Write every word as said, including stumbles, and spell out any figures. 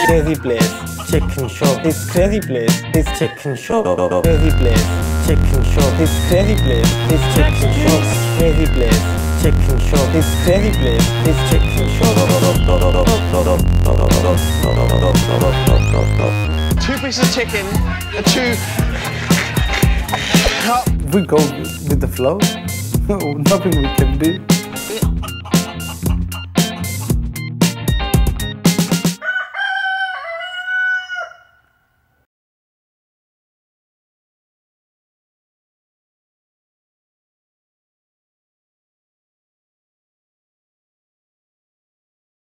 crazy place. Chicken shop. This crazy place. This chicken shop. Crazy place. Chicken shop. This crazy place. This chicken shop. Crazy place. Chicken shop. This crazy place. This chicken shop. Two pieces of chicken and two. We go with the flow. Nothing we can do.